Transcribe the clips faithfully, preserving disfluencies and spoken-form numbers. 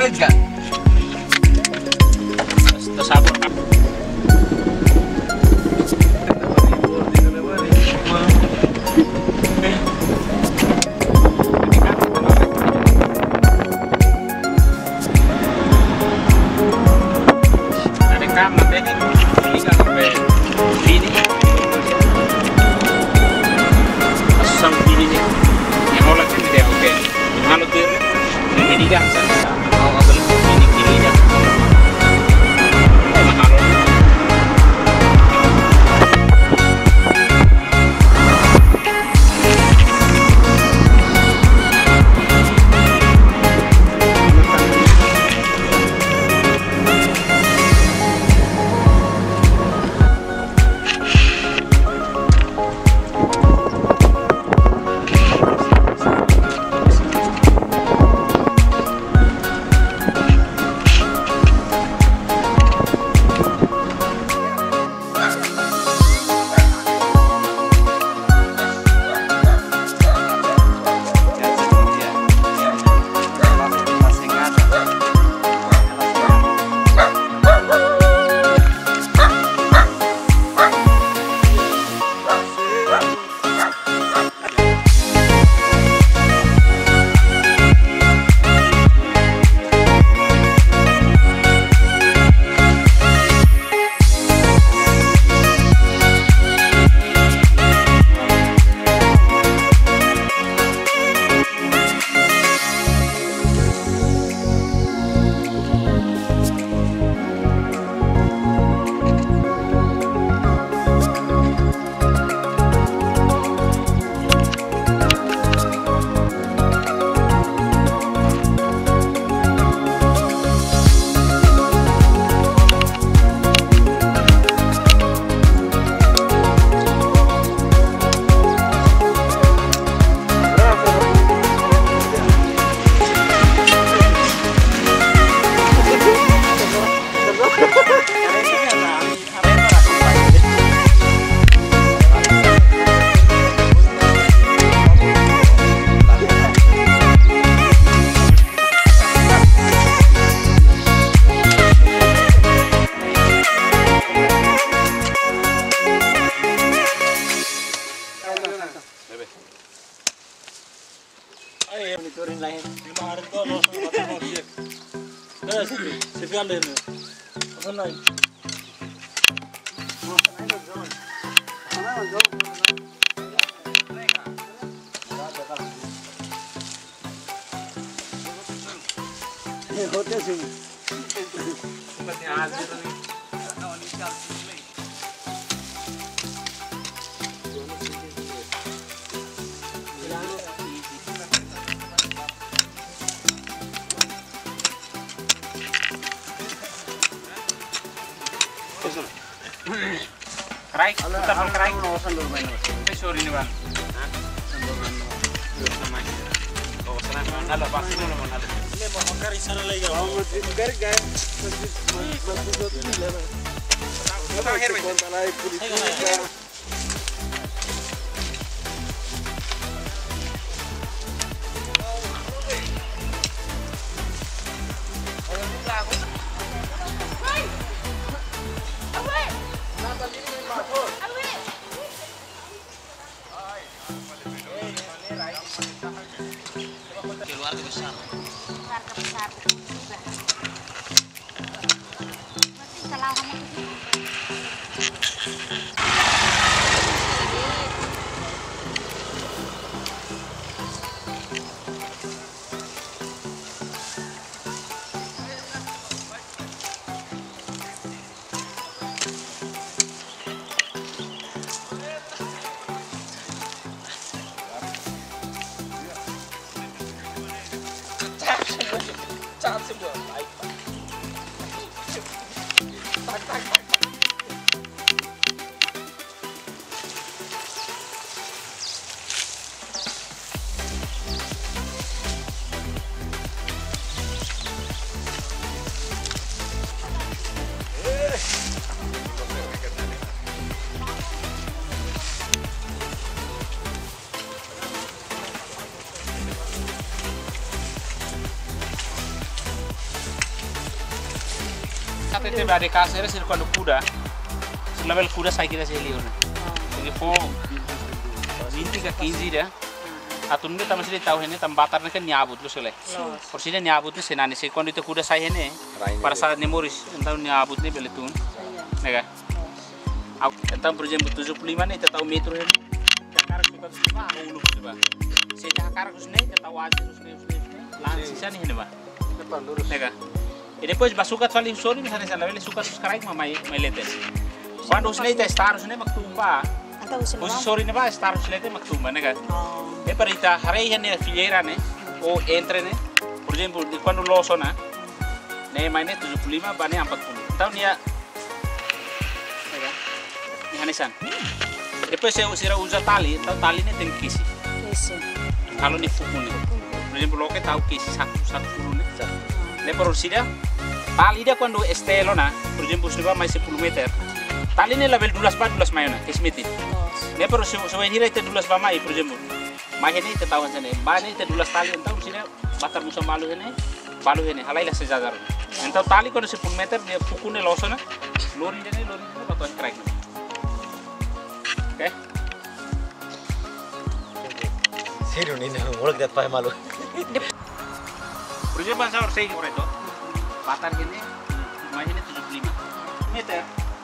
enggak? Tersabur kan? Monitorin lain. Lima hari kau los macam objek. Dah sih, sekian deh ni. Apa lain? Hotel sih. Sepertinya hasil ni. Kerai, kita mau kerai. Eh sorry nih bang. Oh senang nala pasti nala mau nala. Ini mau makan di sana lagi. Oh mau makan guys. Kita akhir bang. Keluarga besar. Keluarga besar sudah. Masih salah kamu. Cakap semua. Baik. Tak tak tak. Até teve a de casa era ser quando kuda. Se level kuda sai kita sih lihat. Jadi po vinte ke quinze dia. Atun kita masih tahu ini tembatar kan nyabut lu sele. Porsinya nyabut ni senani se quando itu kuda sai ini. Para saat memoris entah nyabut ni beletun. Nega. Aku entah per exemplo tujuh puluh lima ni kita tahu metro ini. Sekarang kita sudah mau ulu coba. Saya sekarang kusne kita tahu aja kusne kusne. Lan sisa ni ini bah. Depan lurus. Nega. E depois basukat fali sori misalnya saya lele suka subscribe ma mai mai letes. Quando usne ita star usne maktumba. Usi sori ne ba star usne te maktumba nega. E per ita harei ne filiera ne o entre ne. Por exemplo, di quando lo sona ne mai ne tujuh puluh lima ba ne empat puluh. Tahu dia nega. Ni hanesan. Depois saya usira usa tali, tahu tali ne tem kisi. Kisi. Kalau ni fuku ne. Por exemplo, lo que tahu kisi satu satu puluh ne. Ne por usira tali dia quando estelo na, por exemplo, se vai mais sepuluh meter. Tali ne level dua belas ba dua belas mayona, kesmiti. Ne por se se vai hira itu dua belas ba mai, por exemplo. Mai ini kita tahu sana, ba ne itu dua belas tali entah usira batar musa malu ini, balu ini, halai lah sejajar. Entah tali quando sepuluh meter dia fuku ne losona, lori ne lori ne batuan crack. Oke? Serio ni nak mulai kita pakai malu. Por exemplo, saya harus orang itu batar ini, mai ini tujuh puluh lima meter.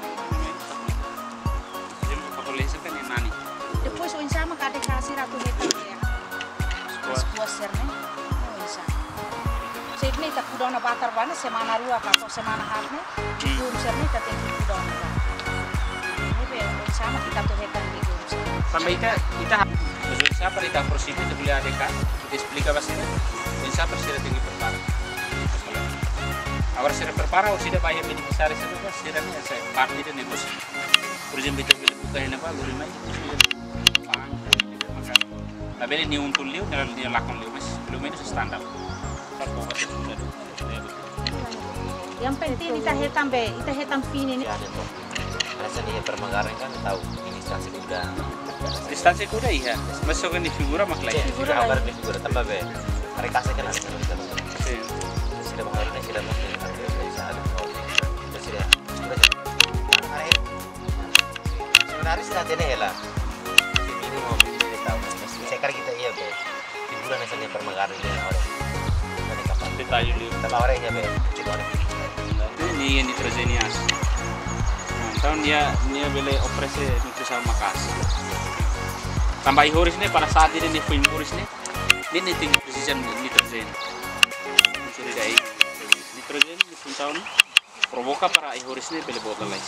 Leser kan yang nani. Depois o insama kada kasih ratu hektar ya. Sebuah serne. O insama. Sebenarnya tak kudona batar bana semana rua atau semana harne. Belum serne tak tentu kudona. Ini be o insama kita tu hektar di belum. Sampai kita kita siapa kita prosedur itu boleh ada kan? Kita explica bastante. Siapa sih tinggi perpara. Agora se prepara ou se vai beneficiar essa coisa, será essa parte de negócio. Por exemplo, kita boleh buka ini apa, lori mai, bang, makan. Tapi ini untuk liu, kalau dia lakukan liu, mas, belum itu standar. Kalau buat itu sudah. Yang penting kita hitam be, kita hitam fin ini. Ada tu. Rasanya Permanggaran kan tahu ini instansi kuda. Instansi kuda iya, masuk kan di figura maklai. Figura apa ni figura tambah be. Mereka saya kenal dengan kita. Sudah mengalir sudah mungkin ada saat sudah sudah sebenarnya sudah ada lah. Ini mau kita tahu. Sekarang kita iya be. Figura misalnya Permanggaran ini orang. Ada kapan? Kita yuli. Tambah orang ya be. Ini yang nitrogenias. Tahun dia dia boleh operasi nutrisi makas. Tambah ihoris ini pada saat ini nih ihoris ini ini tinggi precision nitrogen. Mencuri dari nitrogen di tahun provoka para ihoris ini boleh botol lagi.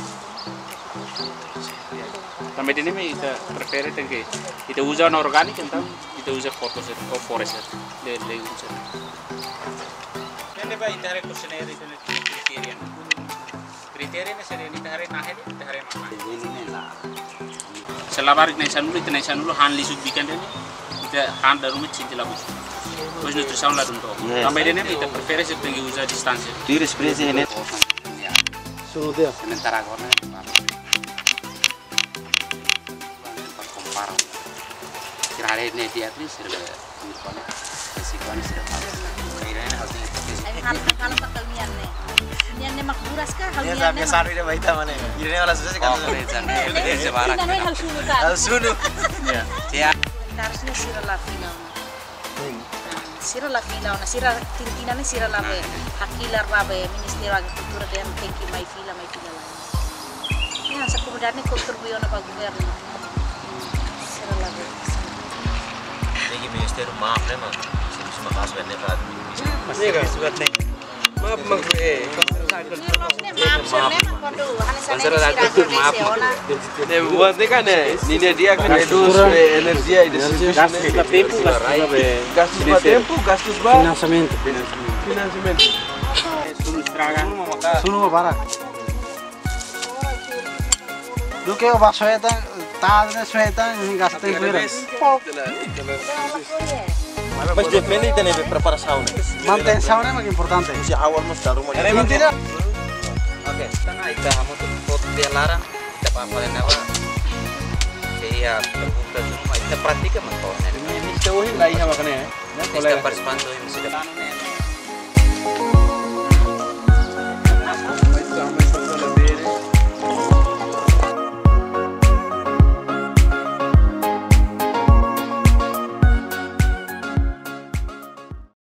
Sampai ini kita prefer tengke kita usaha organik entah kita usaha fotoser atau foreser le le usaha. Ini bah itu hari kuseneri itu kriteria. Kriteria ni seri ni hari nahe ni hari mana? Ini lah. Selabar ni sanulu itu ni sanulu han lisut bikin ni kita han daru ni cinta lagu. Terus nutrisi orang lalu tu. Sampai ini kita prefer sih tinggi usaha distansi. Diri spresi ini. Suruh dia. Sementara kau ni. Kompar. Kira-kira ni dia tu sih ada ni kau ni. Resiko ni sih ada. Kira-kira harus ni. Hal-hal pertanian nih. Nian mak buras kah? Hal Dia nian biasa hari dia baita mana? Ini malah susah sih kan. Ini sebarang. Ini hal sunu kan. Hal sunu. Ya. Dia. Harusnya sira la final. Sira la final, na sira tintina ni sira la be. Hakilar ba be Ministerio Agricultura dan tengki mai fila mai fila la. Ya, sa komunidad ni kontribuyo na pa gobyerno. Sira la be. Ini Ministerio maaf nih mah. Sini cuma kasih nih pak. Masih kan surat nih. Maaf mak eh. Buat ni kan ni dia kan reduz energia e Gastos de tempo, gastos de tempo, gastos de Financiamento. financiamento. Suruh estraga. Suno para. Do que o baixo é tá tá sueta gasta em feira. Mas depende também de preparação. Manutenção é mais importante. Se awal mesti taruh mau. Mentira. Oke, karena kita kamu tuh pot dia larang, kita paparin apa? Iya, terbuka semua. Kita praktikan mentornya. Ini jauhin lah iya makanya. Kita participando ini sudah.